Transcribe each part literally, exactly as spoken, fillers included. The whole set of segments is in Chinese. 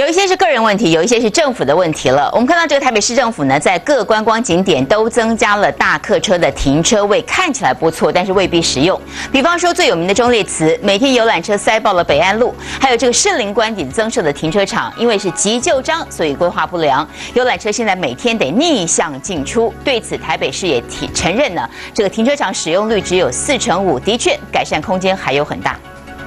有一些是个人问题，有一些是政府的问题了。我们看到这个台北市政府呢，在各观光景点都增加了大客车的停车位，看起来不错，但是未必实用。比方说最有名的忠烈祠，每天游览车塞爆了北安路，还有这个士林官邸增设的停车场，因为是急救章，所以规划不良，游览车现在每天得逆向进出。对此，台北市也提承认呢，这个停车场使用率只有四成五，的确改善空间还有很大。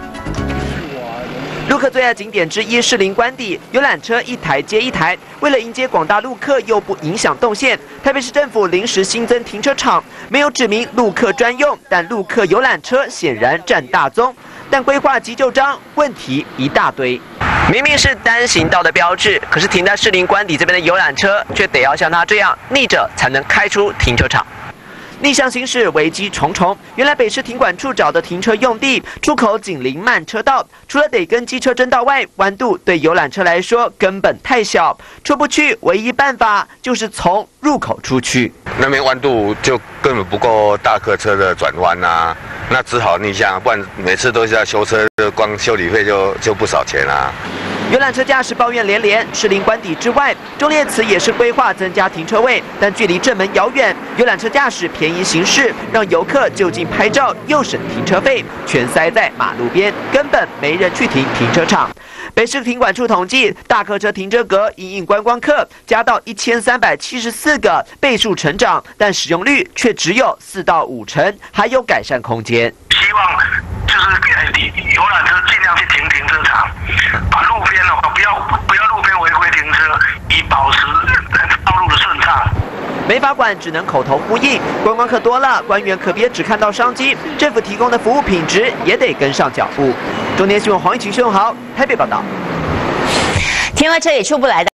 陆客最爱景点之一士林官邸，游览车一台接一台。为了迎接广大陆客又不影响动线，台北市政府临时新增停车场，没有指明陆客专用，但陆客游览车显然占大宗。但规划急救章问题一大堆，明明是单行道的标志，可是停在士林官邸这边的游览车却得要像它这样逆着才能开出停车场。 逆向行驶危机重重。原来北市停管处找的停车用地出口紧邻慢车道，除了得跟机车争道外，弯度对游览车来说根本太小，出不去。唯一办法就是从入口出去。 那边弯度就根本不够大客车的转弯啊，那只好逆向，不然每次都是要修车，光修理费就就不少钱啊。 游览车驾驶抱怨连连，士林官邸之外，忠烈祠也是规划增加停车位，但距离正门遥远，游览车驾驶便宜行事，让游客就近拍照又省停车费，全塞在马路边，根本没人去停停车场。北市停管处统计，大客车停车格因应观光客加到一千三百七十四个，倍数成长，但使用率却只有四到五成，还有改善空间。 希望就是给游览车尽量去停停车场，把路边的话不要不要路边违规停车，以保持道路的顺畅。 没法管，只能口头呼应。观光客多了，官员可别只看到商机，政府提供的服务品质也得跟上脚步。中天新闻黄一晴、薛永豪台北报道。 停了车也出不来的。